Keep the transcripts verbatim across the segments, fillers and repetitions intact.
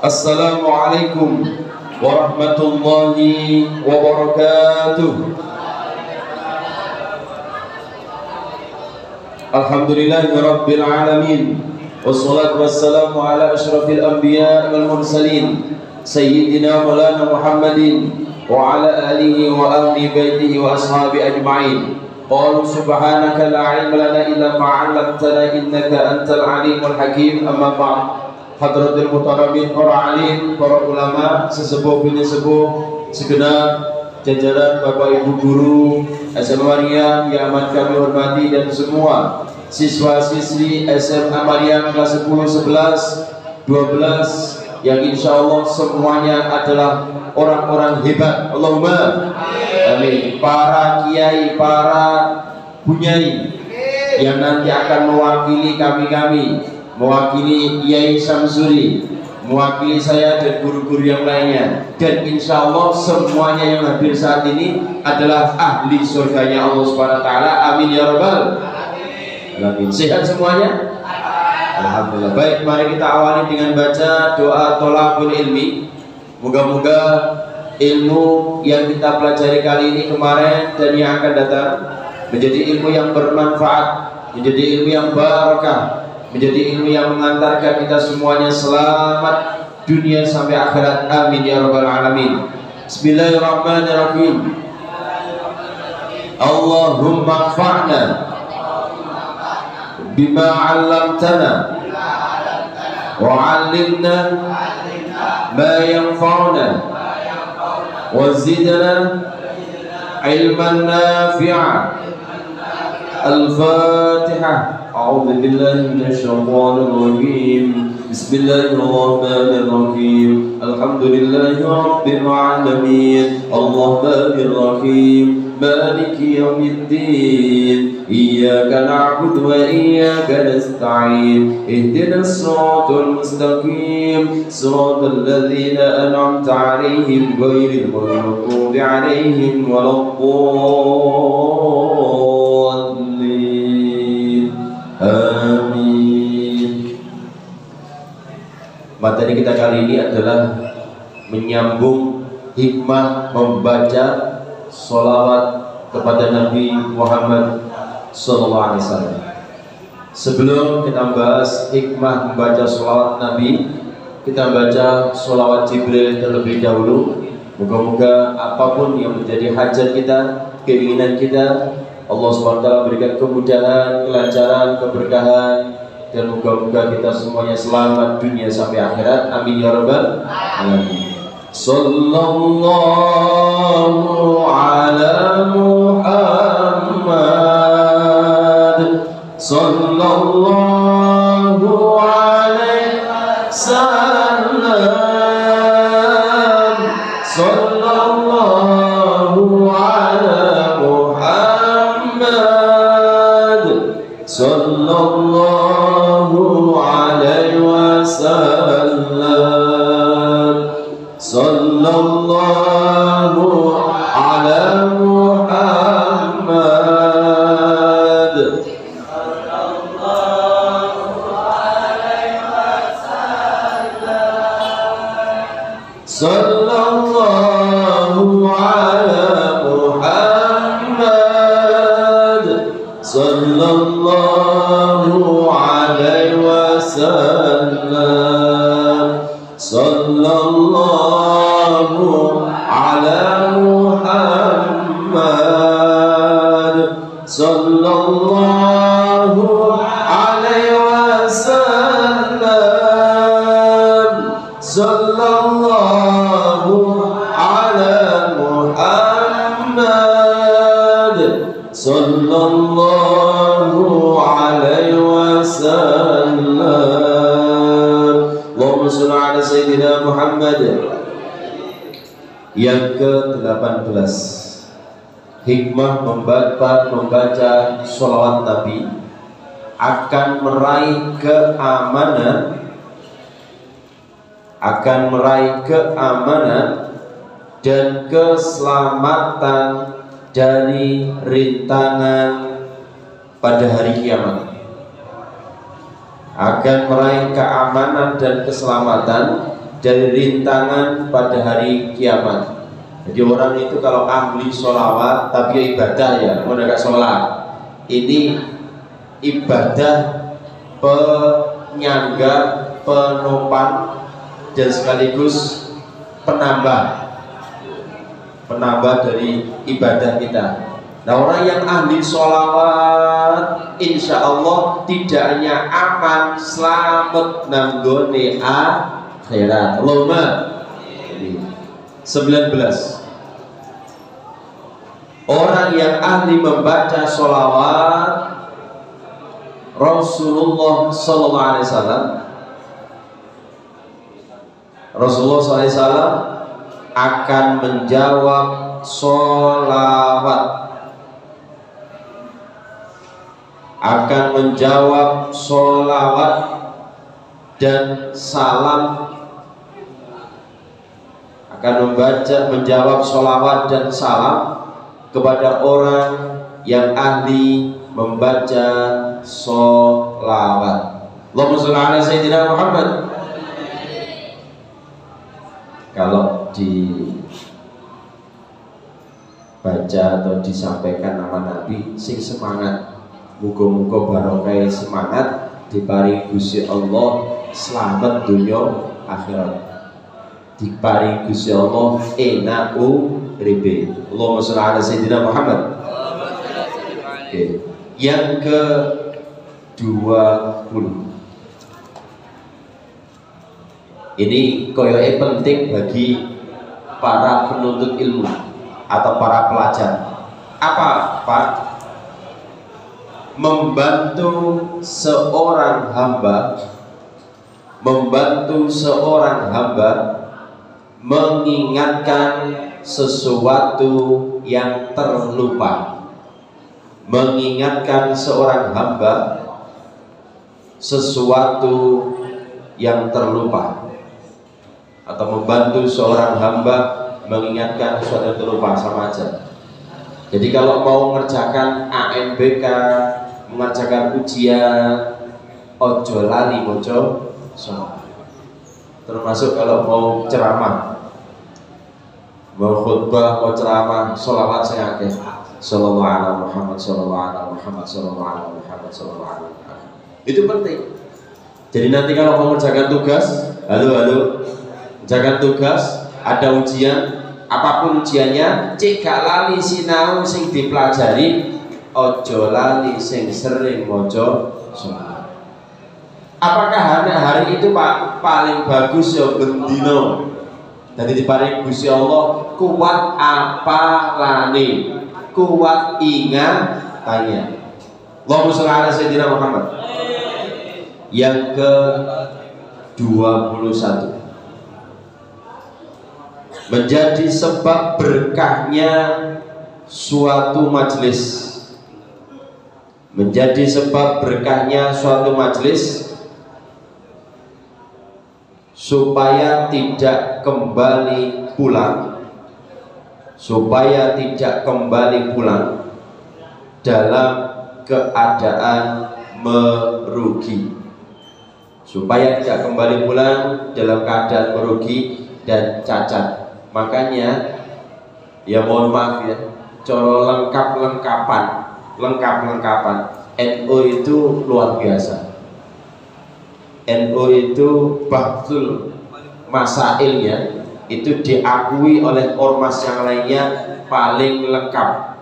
Assalamualaikum warahmatullahi wabarakatuh. Alhamdulillahirabbil alamin. Wassalatu wassalamu ala asyrafil anbiya wal mursalin sayyidina maulana Muhammadin wa ala alihi wa ahli baitihi wa ashabi ajma'in. Qalu subhanaka la ilma lana illa ma 'allamtana innaka antal alimul hakim. Amma ba'd. Hadratul muhtaramin, para alim, para ulama, sesepuh bini sepuh, segenap jajaran Bapak Ibu guru S M A Maryam yang amat kami hormati, dan semua siswa-siswi S M A Maryam kelas sepuluh, sebelas, dua belas yang insya Allah semuanya adalah orang-orang hebat. Allahumma amin. Para kiai, para bunyai yang nanti akan mewakili kami-kami, mewakili Kiai Samsuri, mewakili saya dan guru-guru yang lainnya, dan insya Allah semuanya yang hadir saat ini adalah ahli surganya Allah Subhanahu Wa Taala. Amin ya rabbal alamin. Sehat semuanya? Alhamdulillah. Baik, mari kita awali dengan baca doa tolabul ilmi. Moga-moga ilmu yang kita pelajari kali ini, kemarin, dan yang akan datang menjadi ilmu yang bermanfaat, menjadi ilmu yang barakah, menjadi ilmu yang mengantarkan kita semuanya selamat dunia sampai akhirat. Amin ya rabbal alamin. Bismillahirrahmanirrahim. Allahumma anfa'na bima 'allamtana wa 'allimna ma yanfa'una wa zidna ilman nafi'a. Al-Fatihah. أعوذ بالله من الشيطان الرجيم. بسم الله الرحمن الرحيم. الحمد لله رب العالمين. الرحمن الرحيم. مالك يوم الدين. إياك نعبد وإياك نستعين. اهدنا الصراط المستقيم. صراط الذين أنعمت عليهم غير المغضوب عليهم ولا الضالين. Amin. Materi kita kali ini adalah menyambung hikmah membaca sholawat kepada Nabi Muhammad Sallallahu Alaihi Wasallam. Sebelum kita membahas hikmah membaca sholawat Nabi, kita baca sholawat Jibril terlebih dahulu. Moga-moga apapun yang menjadi hajat kita, keinginan kita, Allah subhanahu wa taala berikan kemudahan, kelancaran, keberkahan, dan moga-moga kita semuanya selamat dunia sampai akhirat. Amin ya rabbal alamin. Sallallahu ala Muhammad. Sallallahu alaihi wasallam. Sallallahu ala Sallallahu alaihi wasallam. Sallallahu ala Muhammad. Sallallahu ala Muhammad. Sallallahu alaihi wasallam. Sallallahu ala Muhammad. Sallallahu alaihi wasallam. Sallallahu ala Muhammad. Sallallahu alaihi wasallam. Allahumma shalli ala sayyidina Muhammad. Yang ke delapan belas, hikmah membaca, membaca sholawat Nabi akan meraih keamanan, akan meraih keamanan dan keselamatan dari rintangan pada hari kiamat. Akan meraih keamanan dan keselamatan dari rintangan pada hari kiamat. Jadi orang itu kalau ahli sholawat tapi ibadah ya, mau gak sholat, ini ibadah penyangga, penopang, dan sekaligus penambah penambah dari ibadah kita. Nah, orang yang ahli sholawat insya Allah tidak hanya aman, selamat nanggone akhirat. Allahumma sembilan belas. Orang yang ahli membaca sholawat, Rasulullah Sallallahu Alaihi Wasallam Rasulullah Sallallahu Alaihi Wasallam akan menjawab sholawat, akan menjawab sholawat dan salam, akan membaca, menjawab sholawat dan salam kepada orang yang ahli membaca sholawat. Allahumma sholli ala Sayyidina Muhammad. Kalau dibaca atau disampaikan nama Nabi sing semangat, muga-muga barokah semangat diparingi Gusti Allah selamat dunia akhirat, diparingi Gusti Allah enak uripe. Allahumma sholli ala Sayyidina Muhammad. Oke. Yang ke dua puluh ini koyoke penting bagi para penuntut ilmu atau para pelajar. Apa Pak? Membantu seorang hamba, membantu seorang hamba mengingatkan sesuatu yang terlupa, mengingatkan seorang hamba sesuatu yang terlupa, atau membantu seorang hamba mengingatkan sesuatu yang terlupa, sama aja. Jadi kalau mau mengerjakan A N B K, mengerjakan ujian, ojo lali mojo sholat. Termasuk kalau mau ceramah, mau khutbah, mau ceramah, sholawat saya akeh. Sallallahu ala Muhammad, sallallahu ala Muhammad, sallallahu ala Muhammad, sallallahu ala Muhammad. Itu penting. Jadi nanti kalau mau mengerjakan tugas, halo halo, mengerjakan tugas, ada ujian, apapun ujiannya, cek gak lali sinau sing dipelajari, ojo lali sing sering mojo sholat. Apakah hari itu Pak paling bagus ya bendino? Jadi diparing Gusti Allah kuat apa lani, kuat ingatannya. Allahumma sholli ala Sayyidina Muhammad. Yang ke dua puluh satu, menjadi sebab berkahnya suatu majelis, menjadi sebab berkahnya suatu majelis supaya tidak kembali pulang, supaya tidak kembali pulang dalam keadaan merugi, supaya tidak kembali pulang dalam keadaan merugi dan cacat. Makanya ya mohon maaf ya, coro lengkap-lengkapan, lengkap-lengkapan N U itu luar biasa. N U itu bahtul masailnya itu diakui oleh ormas yang lainnya paling lengkap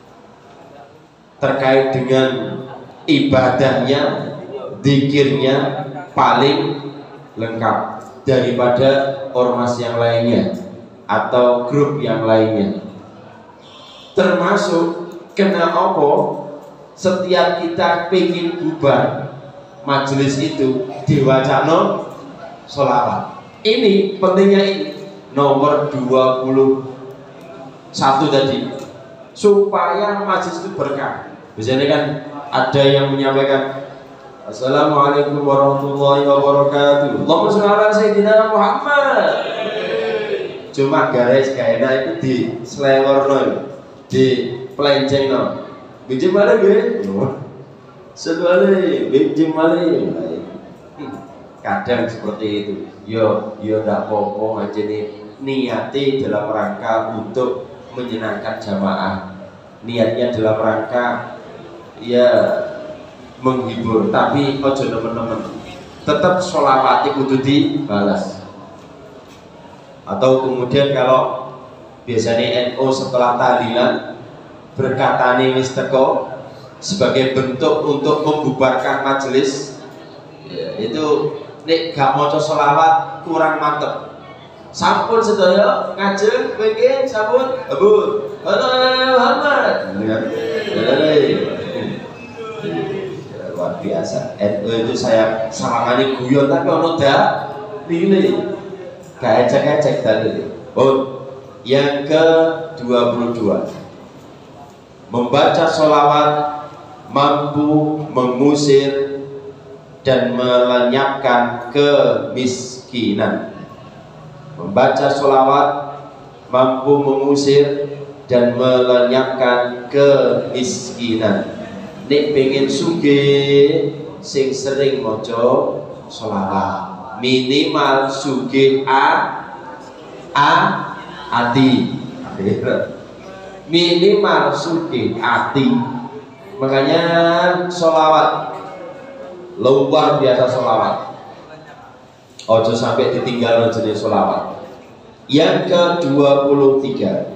terkait dengan ibadahnya, zikirnya paling lengkap daripada ormas yang lainnya atau grup yang lainnya. Termasuk kena opo setiap kita pengen bubar majelis itu diwacano sholawat. Ini pentingnya ini nomor dua puluh satu tadi, supaya majelis itu berkah. Biasanya kan ada yang menyampaikan Assalamualaikum warahmatullahi wabarakatuh, Allahumma sholli ala Sayyidina Muhammad. Cuma garis kayaknya itu di selewor, di pelenceng no. Bijim mana gue? Sebalik, bijim mana? kadang seperti itu. Yo yo ndak apa-apa aja nih, niati dalam rangka untuk menyenangkan jamaah, niatnya dalam rangka ya menghibur, tapi ojo teman-teman tetap sholawati kudu dibalas. Atau kemudian kalau biasanya N U setelah tahlilan berkatane wis teko sebagai bentuk untuk membubarkan majelis, ya, itu nek gak maca sholawat kurang mantep. Sampun sedaya ngajeng pengen sampun Abu Muhammad luar biasa. N U itu saya salamane guyon tapi ono dak pilih gak ecek-ecek tadi. Oh, yang ke dua puluh dua, membaca sholawat mampu mengusir dan melenyapkan kemiskinan. Membaca sholawat mampu mengusir dan melenyapkan kemiskinan. Nek pengen sugih sing sering maca sholawat, minimal sugih a a ati, minimal sugih ati. Makanya sholawat luar biasa sholawat, ojo sampai ditinggal jenis sholawat. Yang ke dua puluh tiga,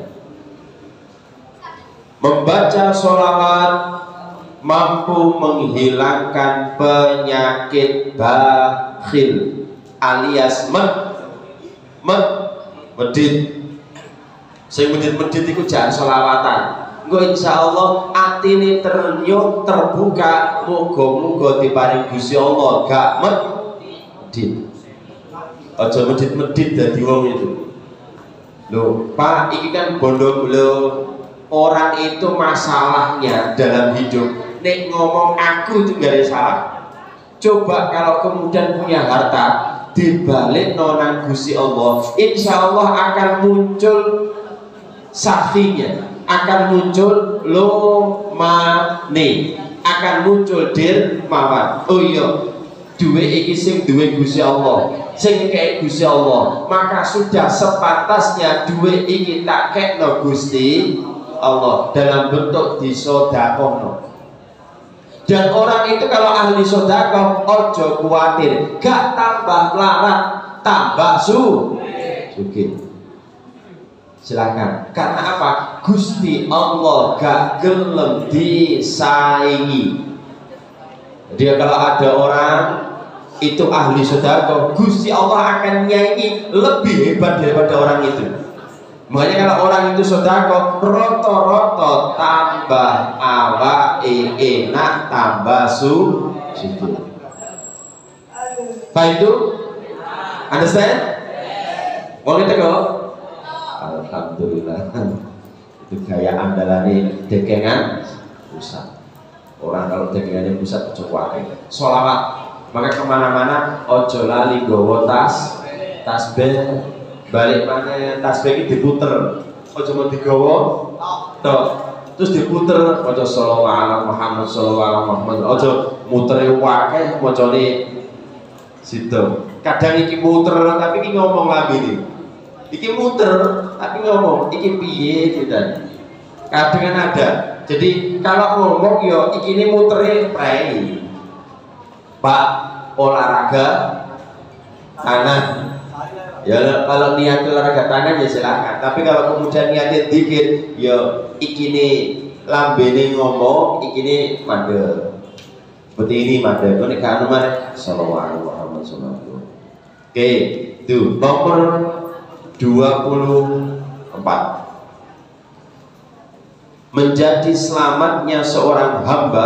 membaca sholawat mampu menghilangkan penyakit bakhil alias med med medit. Sing medit-medit itu jangan sholawatan. Engko insyaallah atine ternyut terbuka, muga-muga diparing Gusti Allah gak medit. Aja medit-medit dadi wong itu. Loh, Pak, iki kan bondo lho. Orang itu masalahnya dalam hidup nek ngomong aku itu gak ada salah. Coba kalau kemudian punya harta dibalik nonan Gusti Allah, insya Allah akan muncul safinya, akan muncul lomane, akan muncul dirmawan. Oh iya, duwe iki sing duwe Gusti Allah, sing kayak Gusti Allah, maka sudah sepantasnya duwe iki tak kekno Gusti Allah dalam bentuk disodakohno. Dan orang itu kalau ahli sodakoh ojo kuatir, gak tambah melarat, tambah su sugih. Silakan. Karena apa? Gusti Allah gak gelem disaingi. Jadi kalau ada orang itu ahli sodakoh, Gusti Allah akan nyanyi lebih hebat daripada orang itu. Makanya kalau orang itu sodako roto-roto tambah awake enak tambah su syukur. Pak itu understand? Mau kita kok? Alhamdulillah. Itu gaya andalane dekengan pusat. Orang kalau dekengannya pusat cukup akeh. Sholawat. Maka kemana-mana ojo lali gowo tas tasbih. Balik mana tasbih ini diputer, ojo mau digawa, toh, terus diputer, ojo sallallahu alaihi Muhammad sallallahu alaihi Muhammad, ojo mutere wakeh, ojo nih situ. Kadang iki muter, tapi iki ngomong lagi nih, iki muter, tapi ngomong, iki piye gitu. Kadang kan ada, jadi kalau ngomong yo, iki ini muternya prei, Pak olahraga, kanan. Ya kalau niat olahraga tangan ya silakan. Tapi kalau kemudian niatnya dikit, ya ikini lambene ngomong, ikini mandel. Seperti ini mandel. Kau nih kan nomor sallallahu alaihi wasallam. Oke, itu nomor dua puluh empat. Menjadi selamatnya seorang hamba,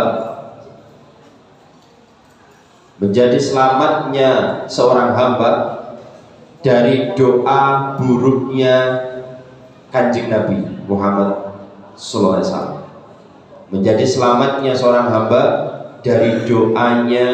menjadi selamatnya seorang hamba dari doa buruknya Kanjeng Nabi Muhammad sallallahu alaihi wasallam. Menjadi selamatnya seorang hamba dari doanya,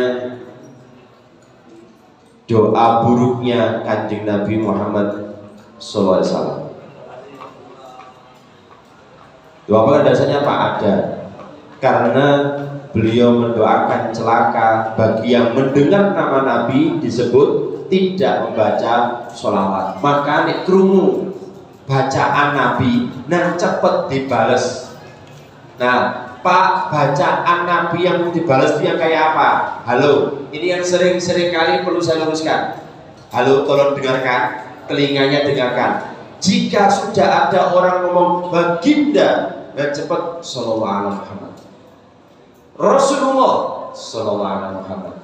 doa buruknya Kanjeng Nabi Muhammad sallallahu alaihi wasallam. Doa apa dasarnya Pak? Ada. karena beliau mendoakan celaka bagi yang mendengar nama Nabi disebut tidak membaca sholawat. Maka nek krungu bacaan Nabi nah cepet dibales. Nah, Pak, bacaan Nabi yang dibales itu yang kayak apa? Halo, ini yang sering-sering kali perlu saya luruskan. Halo, tolong dengarkan, telinganya dengarkan. Jika sudah ada orang ngomong baginda, dan cepat sallallahu alaihi Muhammad, Rasulullah sallallahu alaihi Muhammad,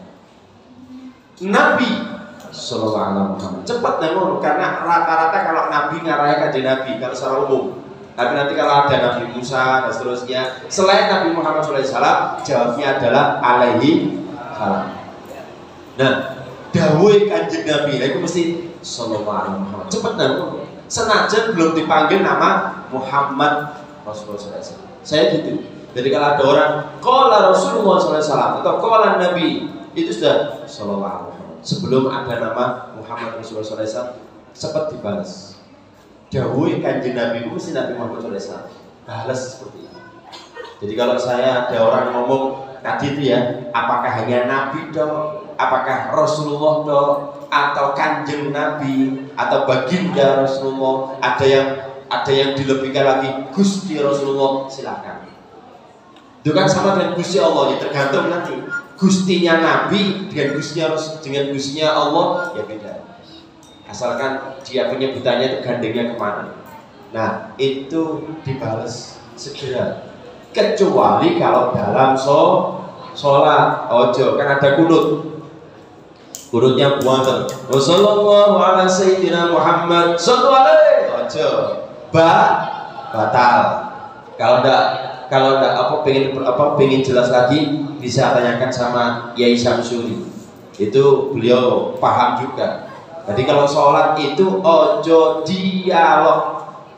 Nabi sallallahu alaihi Muhammad, cepat nengok. Karena rata-rata kalau Nabi ngarahnya kajian Nabi kalau secara umum. Tapi nanti kalau ada Nabi Musa dan seterusnya selain Nabi Muhammad shallallahu alaihi wasallam, jawabnya adalah alaihi salam. Nah, dawuh kanjeng Nabi itu mesti sallallahu alaihi Muhammad. Cepat nengok. Senajan belum dipanggil nama Muhammad Rasulullah shallallahu alaihi wasallam. Saya gitu. Jadi kalau ada orang qala Rasulullah shallallahu alaihi wasallam atau qala Nabi, itu sudah sallallahu alaihi wasallam. Sebelum ada nama Muhammad Rasulullah shallallahu alaihi wasallam, cepat dibalas. Dawuh kanjeng Nabi itu mesti Nabi Muhammad shallallahu alaihi wasallam. Balas seperti itu. Jadi kalau saya ada orang ngomong tadi itu ya, apakah hanya Nabi dong, apakah Rasulullah dong, atau kanjeng Nabi, atau baginda Rasulullah, ada yang ada yang dilebihkan lagi Gusti Rasulullah, silakan. Itu kan sama dengan Gusti Allah, ya tergantung nanti. Gustinya Nabi dengan Gustinya dengan Gustinya Allah ya beda. Asalkan dia penyebutannya itu gandengnya kemana. Nah itu dibalas segera. Kecuali kalau dalam so, sholat, ojo kan ada kunut. Kunutnya buatan. Wassallallahu ala sayyidina Muhammad sallallahu alaihi ojo. Ba batal. Kalau enggak kalau enggak apa pengen apa pengen jelas lagi bisa tanyakan sama Yai Syamsuri. Itu beliau paham juga. Jadi kalau sholat itu ojo dialog.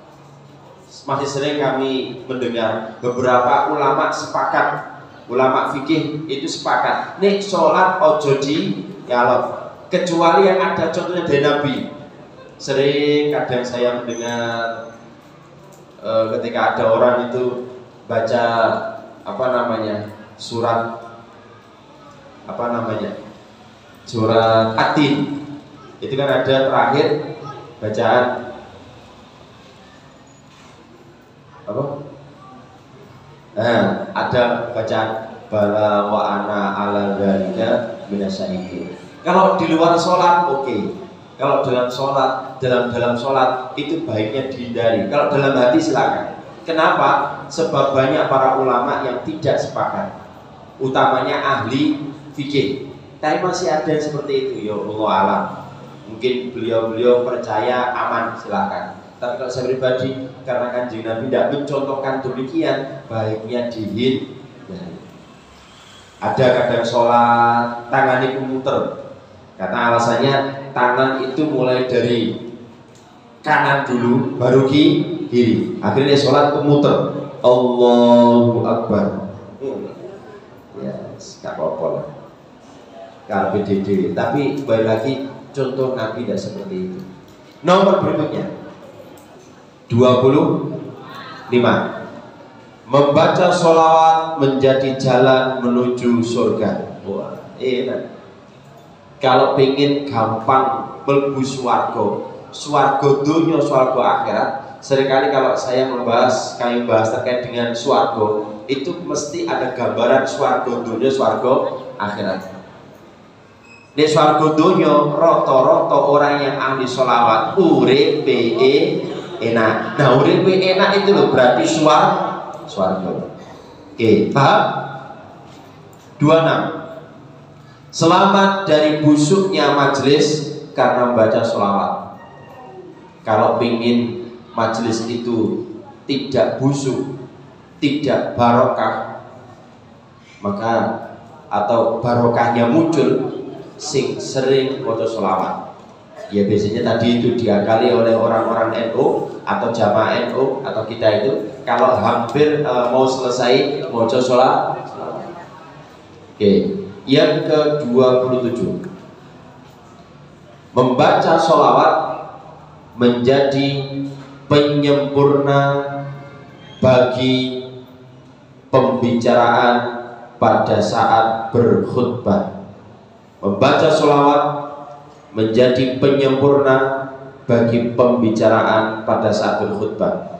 Masih sering kami mendengar beberapa ulama sepakat, ulama fikih itu sepakat. Nih sholat ojo dialog. Kecuali yang ada contohnya dari Nabi. Sering kadang saya mendengar e, ketika ada orang itu baca apa namanya surat apa namanya surat Atin. Itu kan ada terakhir bacaan apa? Nah, ada bacaan bala wa ana ala dzalika minasyahidin. Kalau di luar sholat oke. Okay. Kalau dalam sholat, dalam dalam sholat itu baiknya dihindari. Kalau dalam hati silakan. Kenapa? Sebab banyak para ulama yang tidak sepakat. Utamanya ahli fikih. Tapi masih ada yang seperti itu. Ya Allah alam. Mungkin beliau-beliau percaya aman, silakan. Tapi kalau saya pribadi, karena kanjeng Nabi tidak mencontohkan demikian, baiknya dihindari. Ada kadang sholat tangan itu muter, karena alasannya tangan itu mulai dari kanan dulu, baru kiri. Akhirnya sholat muter. Allahu Akbar. Ya, nggak apa-apa lah. Kalau B D D, tapi balik lagi. Contoh Nabi tidak seperti itu. Nomor berikutnya dua puluh lima. Membaca sholawat menjadi jalan menuju surga. Wah, enak. Kalau pengen gampang mlebu swarga, swarga dunia, swarga akhirat. Seringkali kalau saya membahas, kami bahas terkait dengan swarga, itu mesti ada gambaran swarga dunia, swarga akhirat. Di swarga dunia rata-rata orang yang ahli sholawat uripe enak. Nah uripe enak itu loh berarti suar swarga. Oke, paham? dua puluh enam. Selamat dari busuknya majelis karena membaca sholawat. Kalau ingin majelis itu tidak busuk, tidak barokah, maka atau barokahnya muncul, sing sering maca sholawat. Ya biasanya tadi itu diakali oleh orang-orang N U atau jamaah N U atau kita itu kalau hampir e, mau selesai maca sholawat. Oke, yang ke dua puluh tujuh. Membaca sholawat menjadi penyempurna bagi pembicaraan pada saat berkhutbah. Membaca sholawat menjadi penyempurna bagi pembicaraan pada saat berkhutbah.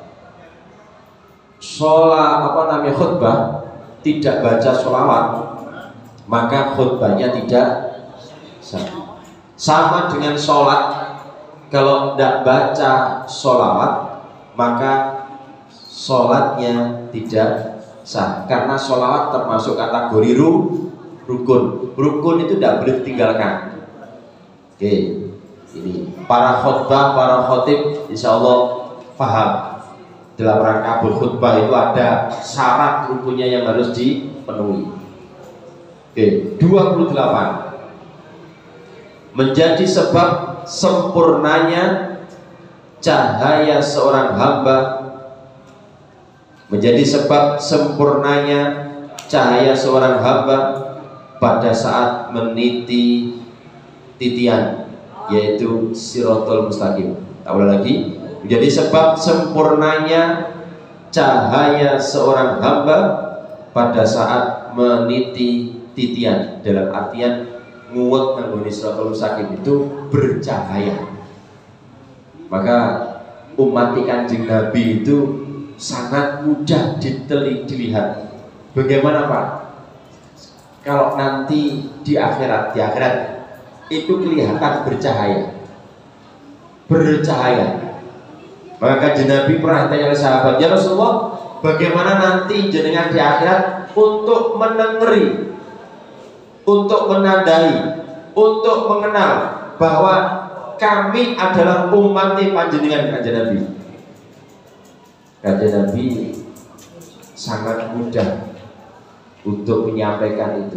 Sholat apa namanya khutbah tidak baca sholawat, maka khutbahnya tidak sah. Sama dengan sholat, kalau tidak baca sholawat maka sholatnya tidak sah, karena sholawat termasuk kategori rukun. Rukun itu tidak boleh ditinggalkan. Oke, ini para khutbah, para khotib insya Allah paham. Dalam rangka berkhutbah itu ada syarat rukunnya yang harus dipenuhi. Oke, dua puluh delapan. Menjadi sebab sempurnanya cahaya seorang hamba, menjadi sebab sempurnanya cahaya seorang hamba pada saat meniti titian, yaitu Shirathul Mustaqim. Ulang lagi, menjadi sebab sempurnanya cahaya seorang hamba pada saat meniti titian, dalam artian nguwet nggone Shirathul Mustaqim itu bercahaya. Maka umat Kanjeng Nabi itu sangat mudah diteli, dilihat. Bagaimana Pak? Kalau nanti di akhirat, di akhirat itu kelihatan bercahaya, bercahaya. Maka Kanjeng Nabi pernah tanya oleh sahabat, ya Rasulullah, bagaimana nanti jenengan di akhirat untuk menengeri, untuk menandai, untuk mengenal bahwa kami adalah umat panjenengan. Kanjeng Nabi, Kanjeng Nabi sangat mudah untuk menyampaikan itu.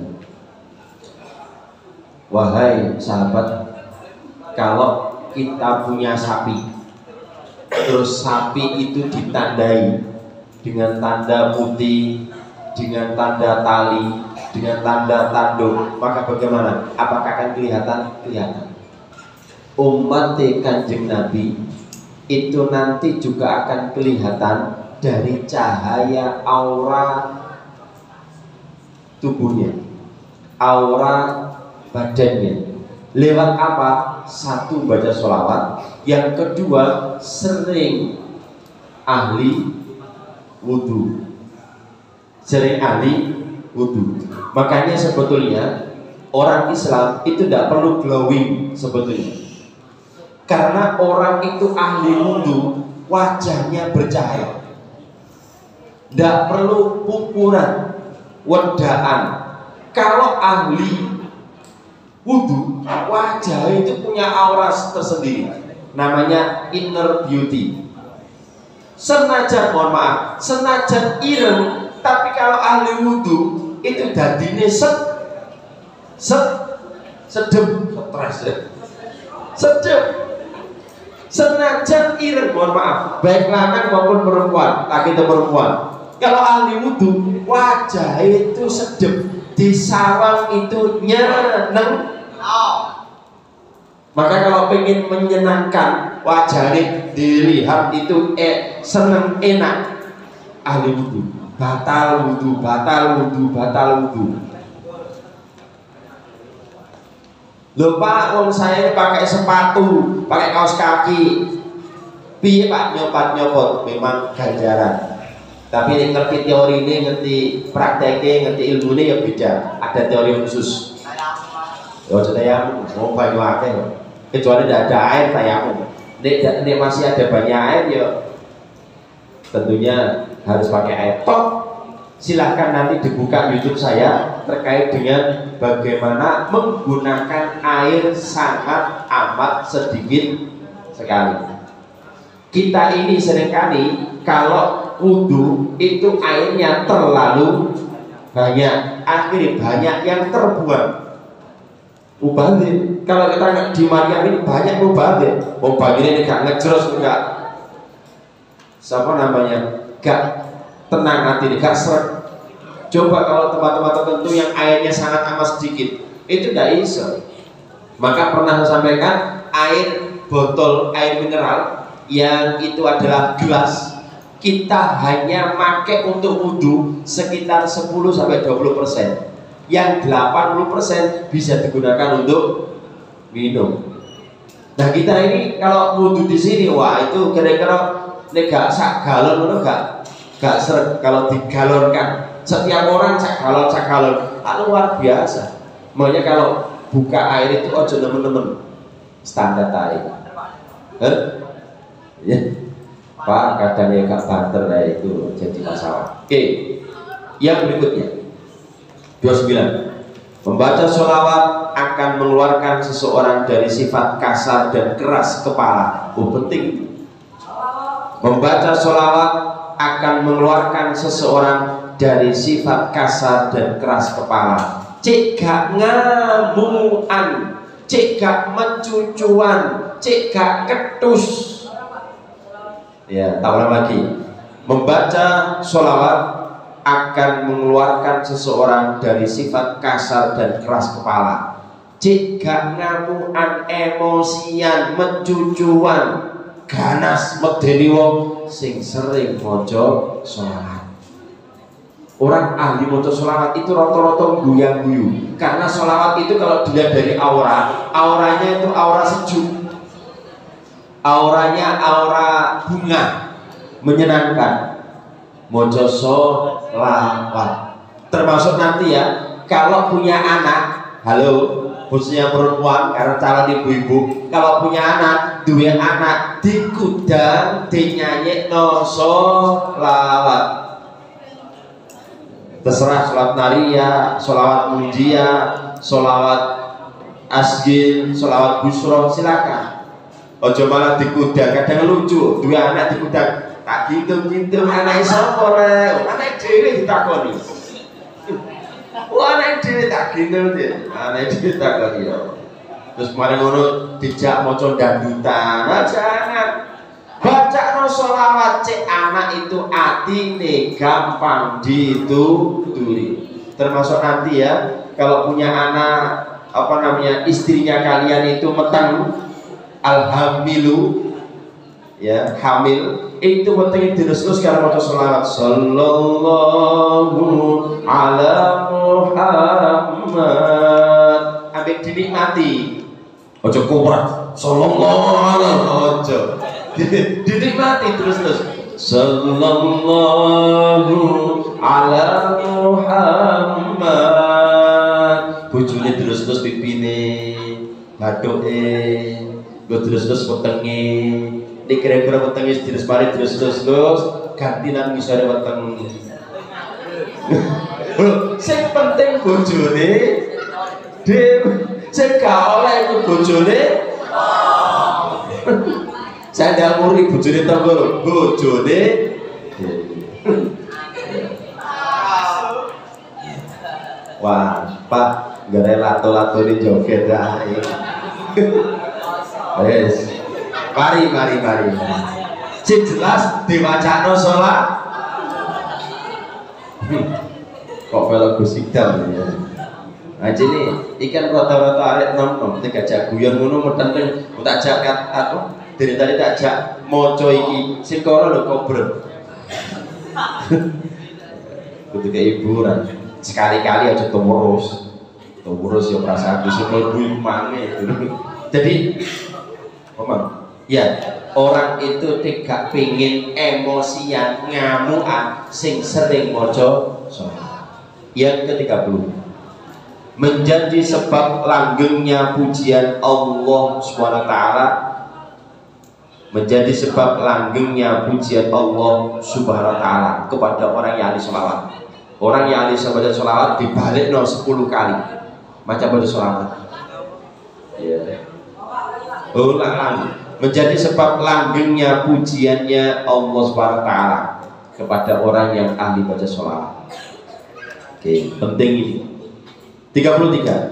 Wahai sahabat, kalau kita punya sapi, terus sapi itu ditandai dengan tanda putih, dengan tanda tali, dengan tanda tanduk, maka bagaimana? Apakah akan kelihatan? Kelihatan. Umat Kanjeng Nabi itu nanti juga akan kelihatan dari cahaya aura tubuhnya, aura badannya. Lewat apa? Satu, baca sholawat. Yang kedua, sering ahli wudhu, sering ahli wudhu. Makanya sebetulnya orang Islam itu tidak perlu glowing sebetulnya, karena orang itu ahli wudhu, wajahnya bercahaya. Tidak perlu pupuran, wedaan. Kalau ahli wudhu, wajah itu punya aura tersendiri, namanya inner beauty. Senajan, mohon maaf, senajan ireng, tapi kalau ahli wudhu itu dadine set set sedem, stres ya, sedem. Senajan ireng, mohon maaf, baik lanang maupun perempuan, laki atau perempuan, kalau ahli wudhu wajah itu sedem, di sawang itu nyeneng. Maka kalau pengen menyenangkan wajahnya dilihat itu eh, seneng enak, ahli wudhu, batal wudhu, batal wudhu, batal wudhu. Loh Pak, wong saya pakai sepatu, pakai kaos kaki, piye Pak nyopot nyopot, memang ganjaran. Tapi yang ngerti teori ini, ngerti prakteknya, ngerti ilmu ini ya beda. Ada teori khusus. Ya tayamum, mau banyu akeh. Kecuali tidak ada air tayamum. Nek nek masih ada banyak air ya tentunya harus pakai air. Toh silahkan nanti dibuka YouTube saya terkait dengan bagaimana menggunakan air sangat amat sedikit sekali. Kita ini seringkali kalau wudhu itu airnya terlalu banyak, akhirnya banyak yang terbuang. Mubazir, kalau kita di Maryam ini banyak mubazir. Oh bagian ini gak ngejros, enggak siapa namanya, gak tenang hati, gak seret. Coba kalau tempat-tempat tertentu yang airnya sangat amat sedikit, itu tidak bisa. Maka pernah saya sampaikan, air botol air mineral yang itu adalah gelas, kita hanya pakai untuk wudhu sekitar sepuluh sampai dua puluh persen. Yang delapan puluh persen bisa digunakan untuk minum. Nah kita ini kalau wudhu di sini, wah itu kira-kira nek sak galon itu gak gak seret kalau digalonkan. Setiap orang sak galon sak galon, ah, luar biasa. Makanya kalau buka air itu ojo nemen-nemen standar air. Eh? Ya. Pak kadang ya gak banter ya itu jadi masalah. Oke, yang berikutnya dua puluh sembilan. Membaca sholawat akan mengeluarkan seseorang dari sifat kasar dan keras kepala. Oh penting. Membaca sholawat akan mengeluarkan seseorang dari sifat kasar dan keras kepala. Cek gak ngamuan, cek gak mencucuan, cek gak ketus. Ya, tahu lagi. Membaca sholawat akan mengeluarkan seseorang dari sifat kasar dan keras kepala. Cek gak ngamuan, emosian, mencucuan, ganas medeni wong sing sering maca sholawat. Orang ahli maca sholawat itu rata-rata guyang-guyu. Karena sholawat itu kalau dilihat dari aura, auranya itu aura sejuk. Auranya aura bunga, menyenangkan. Maca sholawat. Termasuk nanti ya, kalau punya anak, halo, khususnya perempuan karena calon ibu-ibu, kalau punya anak, dua anak dikudang dinyanyekno sholawat. Terserah sholawat naria, sholawat munjia, sholawat asgil, sholawat busro, silakan. Ojo malah dikudang, kadang lucu, dua anak dikudang, tak gintung-gintung anak sapa rek, anak dhewe ditakoni. Wah anak dhewe tak gintung dia, anak dhewe takoni ya. Terus kemarin ngono dijak maca dangdutan, nah, jangan. Baca no sholawat cek anak itu atine gampang dituturi. Termasuk nanti ya, kalau punya anak apa namanya istrinya kalian itu meteng alhamilu ya hamil itu penting terus-terus kalau maca sholawat sallallahu ala Muhammad ambil dinikmati ojo kuat sallallahu ala ojo dinikmati terus-terus sallallahu ala Muhammad bojone terus-terus pipine badoke gue terus-terus wetenge ini kira-kira wetenge terus mari terus-terus ganti nang ngisore weteng sing penting bojone dhewe sing gak oleh iku bojone sandal muri bojone tanggo bojone wah Pak gak rela lato-lato ini joget ae yes. Mari, mari, mari. Cik jelas diwacana sholat. Hmm. Kok kalau Gus Idam ya. Nah ini ikan rata-rata arek nom-nom nek ajak guyon ngono meteng tak ajak aku dari tadi tak ajak maca iki sing kono lho kobrek. Kudu ke hiburan. Sekali-kali aja temurus. Temurus ya perasaan Gus mlebu mange. Jadi Omong, ya orang itu tidak pingin emosian ngamuan sing sering mojo sholat. Yang ke tiga puluh menjadi sebab langgengnya pujian Allah subhanahu wa taala menjadi sebab langgengnya pujian Allah subhanahu wa taala kepada orang yang ahli sholawat. Orang yang ahli sholawat dibalik no sepuluh kali macam baca sholawat ya. Ulang menjadi sebab langgengnya pujiannya Allah subhanahu wa taala kepada orang yang ahli baca sholawat. Oke, penting ini. tiga puluh tiga.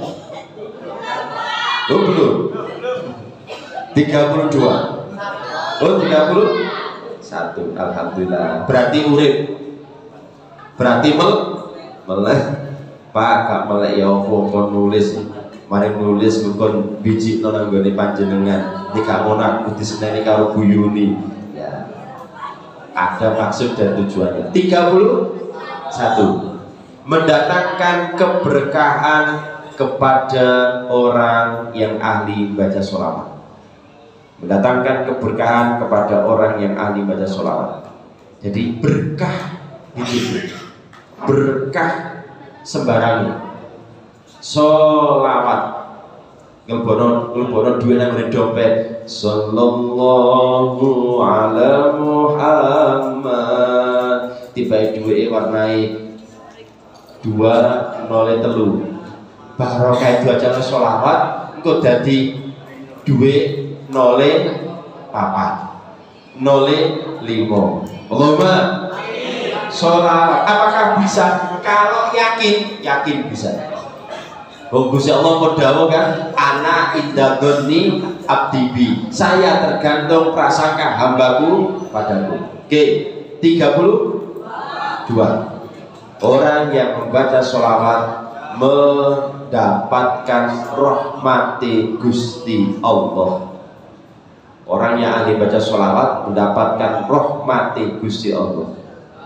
Oh belum. tiga puluh dua. Oh tiga puluh satu. Alhamdulillah. Berarti urip. Berarti mel melek. Pak gak melek ya opo kon nulis. Mari nulis bukan biji nang nggone panjenengan iki gak ngono aku diseneni karo guyuni ya ada maksud dan tujuannya. Tiga puluh satu, mendatangkan keberkahan kepada orang yang ahli baca sholawat. Mendatangkan keberkahan kepada orang yang ahli baca sholawat. Jadi berkah itu, berkah sembarangan. Sholawat ngelbono ngelbono duwe nang dompet. Sallallahu ala Muhammad. Tiba duwe warnai dua nolnya telu. Barokah itu aja sholawat engko dadi duwe nolnya papat. Nolnya limo. Allahumma sholawat. Apakah bisa? Kalau yakin, yakin bisa. Oh Gusti Allah mau dawuh kan, ana inda dzanni abdi bi. Saya tergantung prasangka hambaku padaku. Oke, tiga puluh dua. Orang yang membaca sholawat mendapatkan rahmati Gusti Allah. Orang yang ahli baca sholawat mendapatkan rahmati Gusti Allah.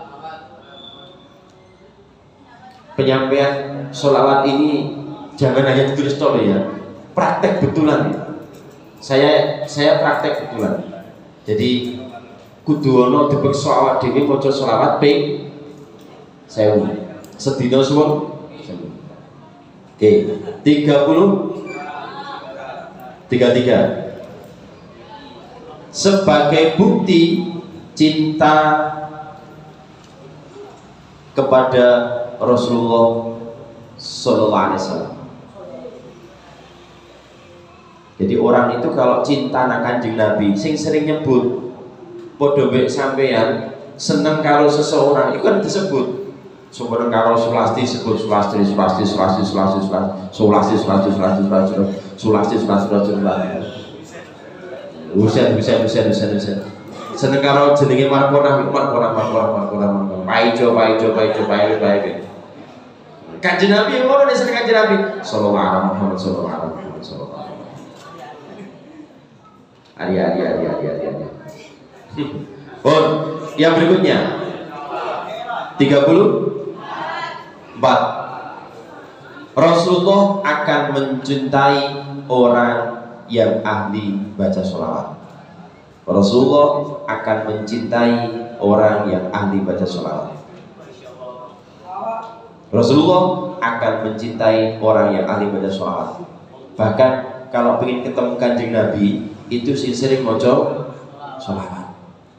Penyampaian sholawat ini jangan hanya ditulis tol ya, praktek betulan. Saya saya praktek betulan. Jadi kudu ono dipeksa awak dhewe maca sholawat ping sewu. Sedina suwun. Oke, tiga puluh tiga puluh tiga. Sebagai bukti cinta kepada Rasulullah sallallahu alaihi wasallam. Jadi orang itu kalau cinta nang Kanjeng Nabi, sing sering nyebut padha mek sampean seneng karo seseorang itu kan disebut. Seneng karo Sulasti sebut Sulasti, Sulasti, Sulasti, Sulasti, Sulasti, Sulasti, Sulasti, Sulasti, Sulasti, Sulasti, Sulasti, Sulasti. Usen, usen, usen, usen, usen. Seneng karo jenenge Markona, Markona, Markona, Markona, Markona. Paijo, paijo, paijo, paijo, paijo. Kanjeng Nabi ngono nek seneng Kanjeng Nabi sallallahu alaihi Muhammad sallallahu alaihi Muhammad sallallahu alaihi. Ari ari ari ari ari ari. Oh, yang berikutnya tiga puluh empat. Rasulullah akan mencintai orang yang ahli baca sholawat. Rasulullah akan mencintai orang yang ahli baca sholawat. Rasulullah akan mencintai orang yang ahli baca sholawat. Bahkan kalau ingin ketemu Kanjeng Nabi itu sih sering moco sholawat.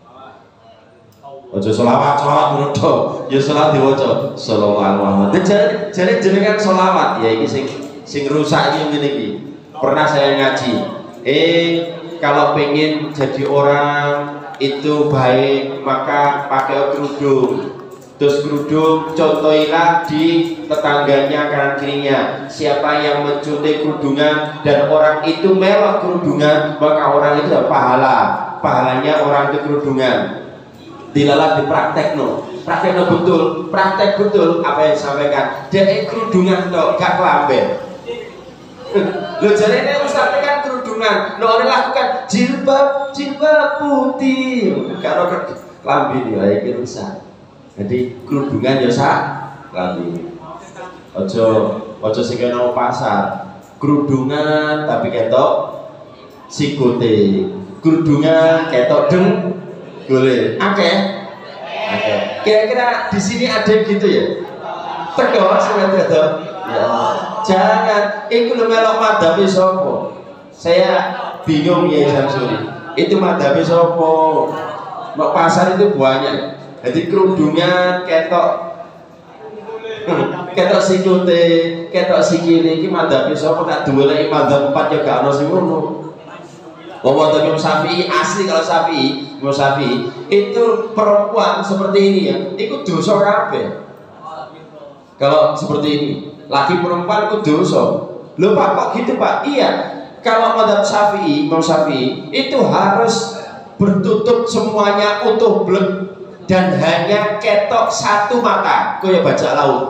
Ojo sholawat, sholawat menurut ya sholawat diwaca sallallahu alaihi Muhammad. Jadi jadi jenengan sholawat ya ini sing sing rusak ini ngene iki. Pernah saya ngaji. Eh kalau pengen jadi orang itu baik maka pakai kerudung. Terus kerudung contohilah di tetangganya kanan kirinya. Siapa yang mencontohi kerudungan dan orang itu melok kerudungan maka orang itu pahala. Pahalanya orang itu kerudungan. Dilalah dipraktek no, praktek no betul, praktek betul apa yang disampaikan. Dia kerudungan no, gak kelamben. Lo jadi ini ustaz kan kerudungan, no orang lakukan jilbab, jilbab putih. Kalau kelamben ya ini rusak. Jadi kerudungan ya sak kelamben. Ojo, ojo sing kena pasar. Kerudungan tapi ketok sikote. Kerudungan ketok deng. Boleh, oke, oke. Kira-kira di sini ada gitu ya? Tegas seperti itu. Ya. Jangan, itu melok madhabi sopo. Saya bingung ya Samsuri. Itu madhabi sopo. Mau pasar itu banyak. Jadi kerudungan, ketok, ketok sikute, ketok sikile. Ini madhabi sopo tak dua lagi madhab empat ya gak ada sih ngono. Ngomong Imam Syafi'i asli kalau Syafi'i, Imam Syafi'i itu perempuan seperti ini ya, itu dosa kabeh. Kalau seperti ini, laki perempuan itu dosa. Loh Pak kok gitu Pak? Iya. Kalau mazhab Syafi'i, Imam Syafi'i itu harus bertutup semuanya utuh blek dan hanya ketok satu mata. Kau ya baca laut.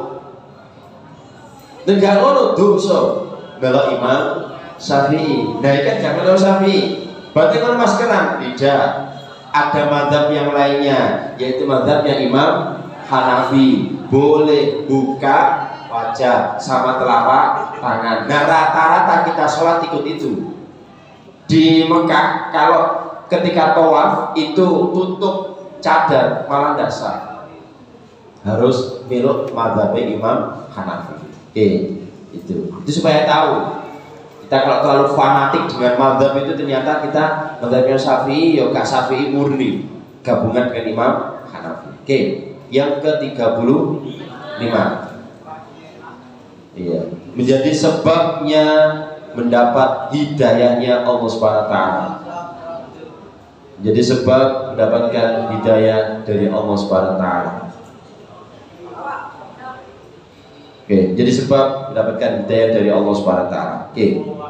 Enggak ngono dosa. Kalau Imam Syafi'i, nah kan jangan tahu Syafi'i. Berarti kan maskeran tidak. Ada mazhab yang lainnya, yaitu mazhabnya Imam Hanafi, boleh buka wajah sama telapak tangan. Nah, rata-rata kita sholat ikut itu. Di Mekah kalau ketika tawaf itu tutup cadar, malah tidak sah. Harus mirip mazhabnya Imam Hanafi. Oke, itu. Itu supaya tahu. Kita kalau terlalu fanatik dengan mazhab itu ternyata kita mazhabnya Syafi'i, ya gak Syafi'i murni, gabungan dengan Imam Hanafi. Oke, yang ke tiga puluh lima. Iya, menjadi sebabnya mendapat hidayahnya Allah Subhanahu wa taala. Jadi sebab mendapatkan hidayah dari Allah Subhanahu wa taala. Oke, jadi sebab mendapatkan hidayah dari Allah Subhanahu wa taala. Oke.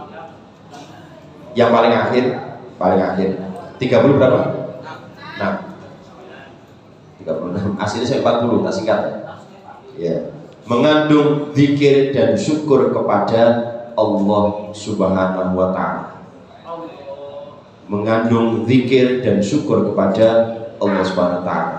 Yang paling akhir, paling akhir. tiga puluh berapa? enam. tiga puluh enam. Aslinya saya empat puluh, tak singkat. Ya. Mengandung zikir dan syukur kepada Allah Subhanahu wa taala. Mengandung zikir dan syukur kepada Allah Subhanahu wa taala.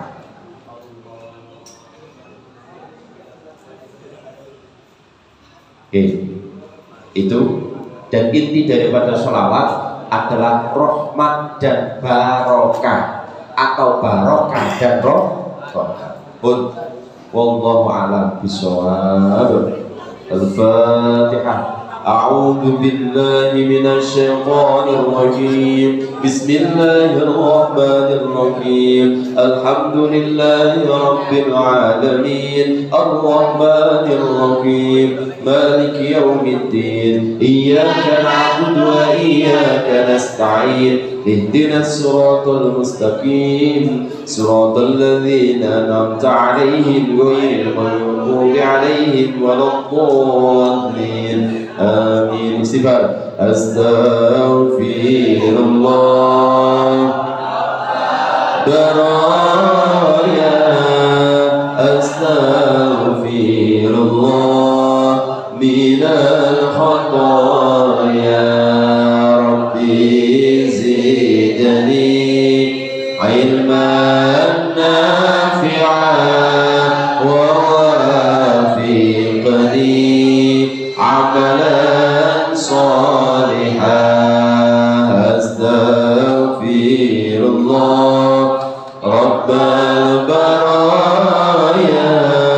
Oke, itu dan inti daripada sholawat adalah rahmat dan barokah atau barokah dan rohkah. Pun, wallahu a'lam bishawab. Al-Fatihah. أعوذ بالله من الشيطان الرجيم بسم الله الرحمن الرحيم الحمد لله رب العالمين الرحمن الرحيم مالك يوم الدين إياك نعبد وإياك نستعين اهدنا الصراط المستقيم صراط الذين أنعمت عليهم غير المغضوب عليهم ولا الضالين آمين. Istighfar. Astaghfirullah baraya astaghfirullah minal khataya rabbi zidni ilman nafi'an wa wafiqni amalan salihah. Astaghfirullah rabbal baraya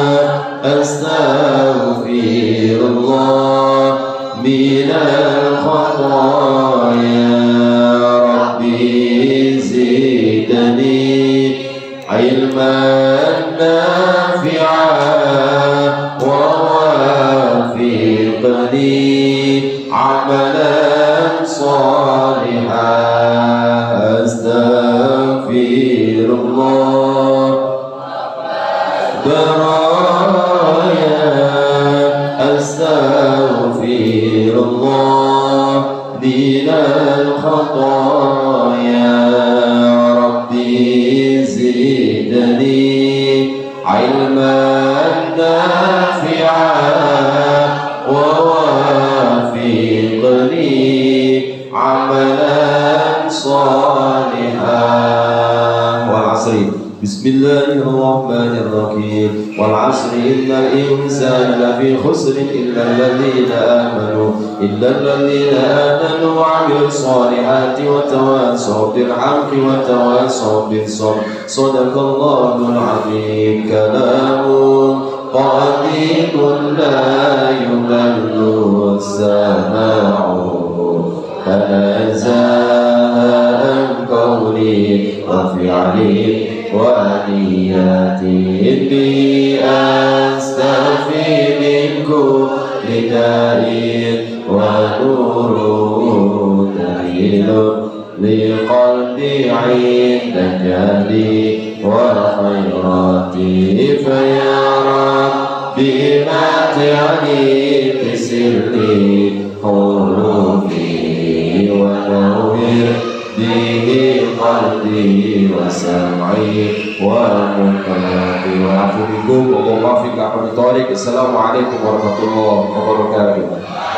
astaghfirullah minal khataya rabbi zidni ilman nafi'an wa wafiqni amalan salihah. Astaghfirullah baraya astaghfirullah minal khataya rabbi zidni ilman nafi'an wa wafiqni amalan salihah. Wal asri. Bismillahirrahmanirrahim. Wal asri innal insana lafi khusrin illa alladhina amanu illa alladhina amanu wa 'amilus solihati wa tawassaw bil haqqi wa tawassaw bis sabr. Shadaqallahul 'azim. Kalamun qadimun la yuballu as-sama'u tanazzahan qawli wa fi'li wa niyati inni astaghfi min kulli da'in wa nuru dalilun li qalbi 'inda jali wa khairati fa ya rabbi ma ta'ani tisirni hurufi wa nawwir bihi qalbi wa sam'i wa muqallati wa afu bikum wa wafiq aqam tariq. Assalamualaikum warahmatullahi wabarakatuh.